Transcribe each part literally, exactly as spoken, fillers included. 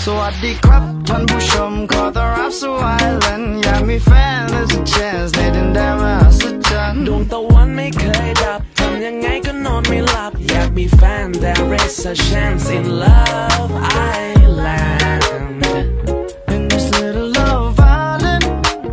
สวัสดีครับท่านผู้ชมขอต้อนรับสู่ไอแลนด์อยากมีแฟนและสัก chance ในดินแดนมหัศจรรย์ดวงตะวันไม่เคยดับทำยังไงก็นอนไม่หลับอยากมีแฟน There is a chance in love island in this little love island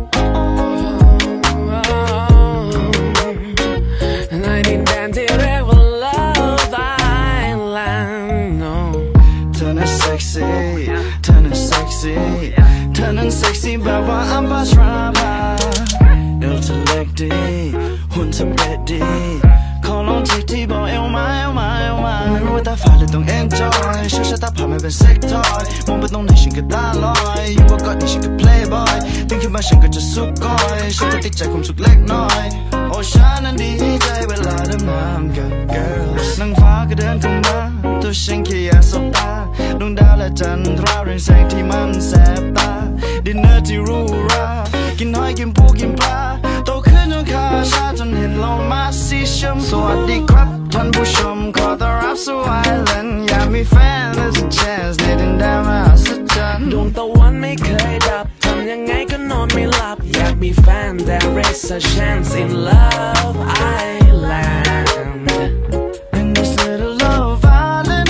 ในดินแดนที่เรียกว่า love island no เธอนั้น sexy เธอนั้น sexy เธอนั้น sexy แบบว่าอัมพาชราภาเอวเธอเล็กดีหุ่นเธอเป๊ะดีขอลองทีที่บอกเอวมาเอวมาเอวมาไม่รู้ว่าตาฟ้าหรือต้อง enjoy โชว์ชะตาผ่านไม่เป็น sex toy มองไปตรงไหนฉันก็ตาลอยอยู่บนเกาะนี่ฉันก็ playboy ตื่นขึ้นมาฉันก็จะสุกก้อยฉันก็ติดใจความสุขเล็กน้อยโอ้ฉันนั้นดีใจเวลาเดินมากับ girls นางฟ้าก็เดินเข้ามาตัวฉันแค่อยากสบตาดวงดาวและจันทราเรืองแสงที่มันแสบตาดินเนอร์ที่หรูหรากินหอยกินปูกินปลาโตขึ้นจนขาชาจนเห็นโลมาสีชมพูสวัสดีครับท่านผู้ชมขอต้อนรับสู่ไอแลนด์อยากมีแฟนและสัก chance ในดินแดนมหัศจรรย์ดวงตะวันไม่เคยดับทำยังไงก็นอนไม่หลับอยากมีแฟน There is a chance in love island in this little love island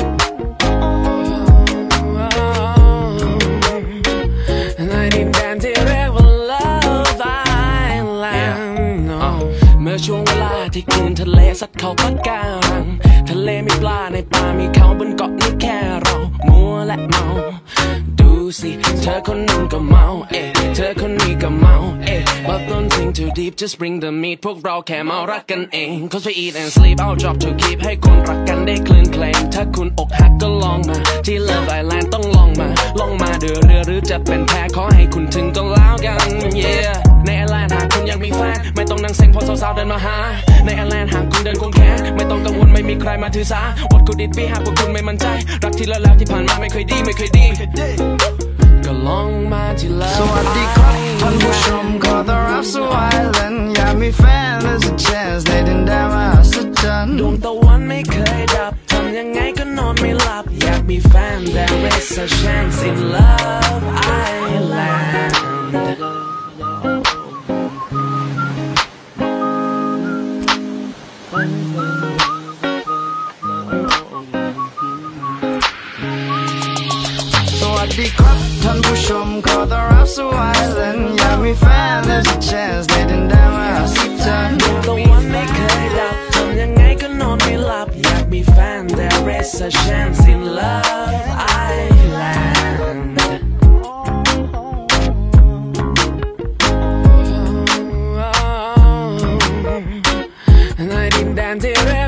ในดินแดนที่เรียกว่า love island no เมื่อช่วงเวลาที่คลื่นทะเลซัดเข้าปะการังทะเลมีปลาในป่ามีเขาบนเกาะนี่แค่เรามัวและเมาดูสิเธอคนนึงก็เมาเอ๊ะเธอคนนี้ก็เมาเอ๊ะ but don't think too deep just bring the meat พวกเราแค่เมารักกันเอง cause we eat and sleep our job to keep ให้คนรักกันได้คลื่นเคลงถ้าคุณอกหักก็ลองมาที่ Love Island ต้องลองมาลองมาเดือเรือหรือจะเป็นแพขอให้คุณถึงก็แล้วกัน yeah ในไอแลนด์หากคุณอยากมีแฟนไม่ต้องนั่งเซ็งพอสาวๆเดินมาหาในไอแลนด์หากคุณเดินคงแค่ไม่ต้องกังวลไม่มีใครมาถือสา What could it be หากพวกคุณไม่มั่นใจรักที่แล้วแล้วที่ผ่านมาไม่เคยดีไม่เคยดีก็ลองมาที่ Love สวัสดีครับท่านผู้ชมขอต้อนรับสู่ไอแลนด์อยากมีแฟนและสัก chance ในดินแดนมหัศจรรย์ดวงตะวันไม่เคยดับทำยังไงก็นอนไม่หลับอยากมีแฟน There is a chance in love island สวัสดีครับท่านผู้ชมขอต้อนรับสู่ไอแลนด์อยากมีแฟนและสัก chance ในดินแดนมหัศจรรย์ดวงตะวันไม่เคยดับทำยังไงก็นอนไม่หลับอยากมีแฟน There is a chance in love islandในดินแดนที่